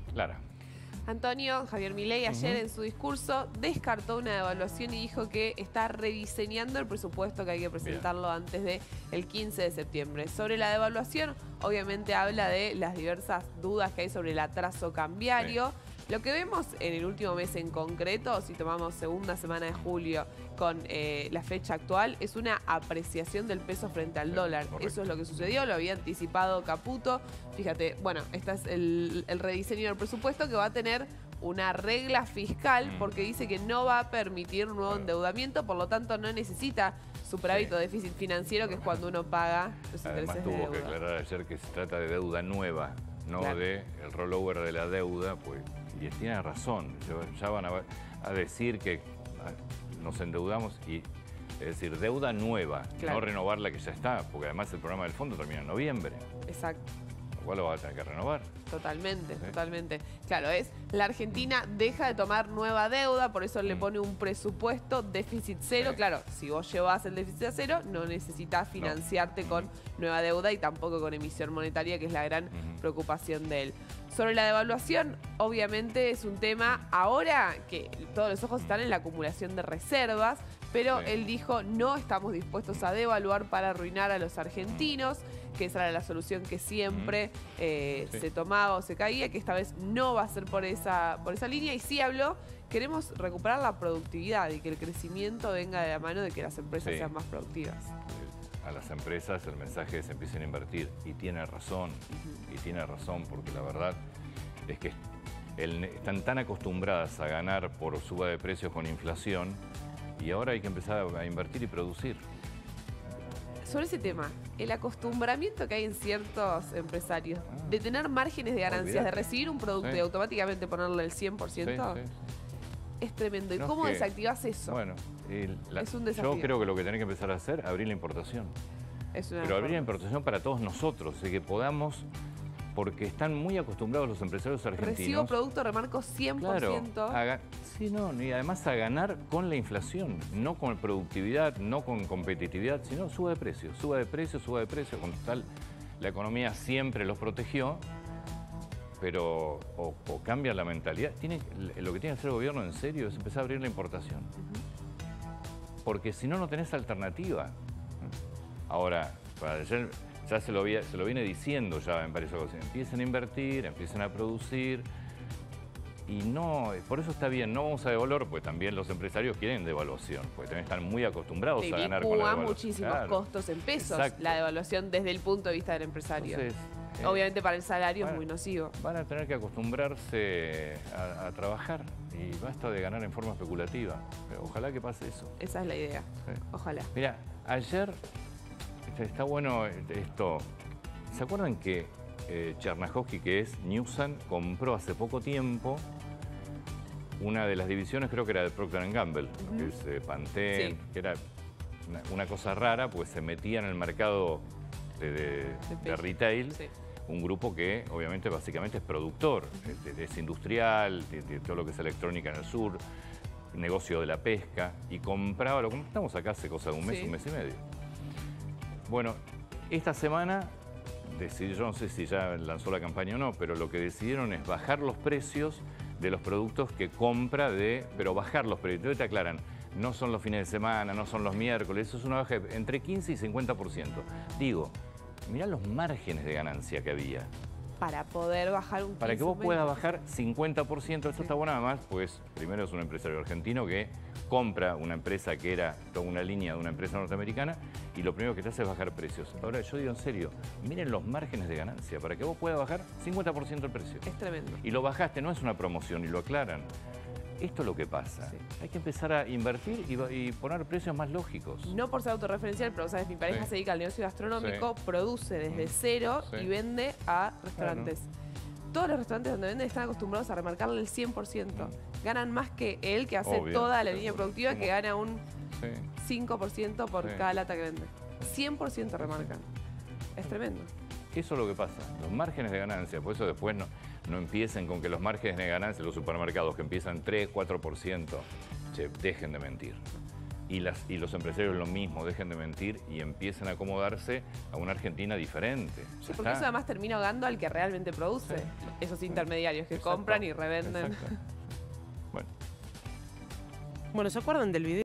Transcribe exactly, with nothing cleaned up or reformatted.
Clara. Antonio, Javier Milei, ayer uh-huh. en su discurso descartó una devaluación y dijo que está rediseñando el presupuesto, que hay que presentarlo Bien. antes del quince de septiembre. Sobre la devaluación, obviamente habla de las diversas dudas que hay sobre el atraso cambiario. Sí. Lo que vemos en el último mes en concreto, si tomamos segunda semana de julio con eh, la fecha actual, es una apreciación del peso frente al dólar. Correcto. Eso es lo que sucedió, lo había anticipado Caputo. Fíjate, bueno, este es el, el rediseño del presupuesto que va a tener una regla fiscal mm. porque dice que no va a permitir nuevo claro. endeudamiento, por lo tanto no necesita superávit sí. o déficit financiero, que es cuando uno paga los Además, intereses tuvo de deuda. que aclarar ayer que se trata de deuda nueva, no claro. de el rollover de la deuda, pues, y tiene razón, ya van a, a decir que nos endeudamos y es decir, deuda nueva, claro. no renovar la que ya está, porque además el programa del fondo termina en noviembre. Exacto. Lo cual lo va a tener que renovar. Totalmente, ¿Sí? totalmente. Claro, es la Argentina deja de tomar nueva deuda, por eso mm. le pone un presupuesto déficit cero. Sí. Claro, si vos llevas el déficit a cero, no necesitas financiarte no. con mm. nueva deuda y tampoco con emisión monetaria, que es la gran mm. preocupación de él. Sobre la devaluación, obviamente es un tema ahora que todos los ojos están en la acumulación de reservas, pero sí. él dijo, no estamos dispuestos a devaluar para arruinar a los argentinos, que esa era la solución que siempre eh, sí. se tomaba o se caía, que esta vez no va a ser por esa, por esa línea. Y sí habló, queremos recuperar la productividad y que el crecimiento venga de la mano de que las empresas sí. sean más productivas. A las empresas el mensaje es que empiecen a invertir, y tiene razón, uh-huh. y tiene razón, porque la verdad es que el, están tan acostumbradas a ganar por suba de precios con inflación, y ahora hay que empezar a invertir y producir. Sobre ese tema, el acostumbramiento que hay en ciertos empresarios ah, de tener márgenes de ganancias, olvidate. de recibir un producto sí. y automáticamente ponerle el cien por ciento, sí, sí. es tremendo. ¿Y no cómo es que, desactivas eso? Bueno, el, la, es un desafío. Yo creo que lo que tenés que empezar a hacer es abrir la importación. Es una Pero abrir la importación para todos nosotros, y que podamos, porque están muy acostumbrados los empresarios argentinos. Recibo producto, remarco cien por ciento. Claro, a, sí, no, y además a ganar con la inflación, no con productividad, no con competitividad, sino suba de precios, suba de precios, suba de precios, con tal la economía siempre los protegió, pero o, o cambia la mentalidad. Tiene, lo que tiene que hacer el gobierno en serio es empezar a abrir la importación. Uh-huh. Porque si no, no tenés alternativa. Ahora, para ayer, ya se lo, vi, se lo viene diciendo ya en varias ocasiones. Empiecen a invertir, empiecen a producir. Y no, por eso está bien, no vamos a devaluar, porque también los empresarios quieren devaluación, porque también están muy acostumbrados sí, a ganar con la devaluación. muchísimos claro. costos en pesos, Exacto. la devaluación desde el punto de vista del empresario. Entonces, eh, Obviamente para el salario van, es muy nocivo. Van a tener que acostumbrarse a, a trabajar y basta de ganar en forma especulativa. Pero ojalá que pase eso. Esa es la idea, sí. ojalá. Mira, ayer, está bueno esto, ¿se acuerdan que eh, Chernyakhovsky, que es Newsan, compró hace poco tiempo una de las divisiones, creo que era de Procter and Gamble, uh-huh. que es eh, Pantene, sí. que era una, una cosa rara, pues se metía en el mercado de, de, de, de retail, sí. un grupo que obviamente básicamente es productor, uh-huh. es, es industrial, de, de todo lo que es electrónica en el sur, negocio de la pesca, y compraba, lo compramos acá hace cosa de un mes, sí. un mes y medio. Bueno, esta semana decidió, yo no sé si ya lanzó la campaña o no, pero lo que decidieron es bajar los precios de los productos que compra, de, pero bajar los precios. Entonces te aclaran, no son los fines de semana, no son los miércoles, eso es una baja de entre quince y cincuenta por ciento. Digo, mirá los márgenes de ganancia que había. Para poder bajar un quince por ciento. Para que vos puedas bajar cincuenta por ciento, eso sí. está bueno además, pues primero es un empresario argentino que compra una empresa que era toda una línea de una empresa norteamericana y lo primero que te hace es bajar precios. Ahora yo digo en serio, miren los márgenes de ganancia para que vos puedas bajar cincuenta por ciento el precio. Es tremendo. Y lo bajaste, no es una promoción y lo aclaran. Esto es lo que pasa. Sí. Hay que empezar a invertir y, y poner precios más lógicos. No por ser autorreferencial, pero sabes, mi pareja sí. se dedica al negocio gastronómico, sí. produce desde cero sí. y vende a restaurantes. Claro. Todos los restaurantes donde venden están acostumbrados a remarcarle el cien por ciento. Mm. Ganan más que él, que hace Obvio. toda la línea productiva, que gana un sí. cinco por ciento por sí. cada lata que vende. cien por ciento remarcan. Es tremendo. Eso es lo que pasa, los márgenes de ganancia, por eso después no, no empiecen con que los márgenes de ganancia de los supermercados que empiezan tres, cuatro por ciento, che, dejen de mentir. Y, las, y los empresarios lo mismo, dejen de mentir y empiecen a acomodarse a una Argentina diferente. Sí, porque eso además termina ahogando al que realmente produce. Sí. Esos intermediarios que Exacto. compran y revenden. Exacto. Bueno. Bueno, ¿se acuerdan del video?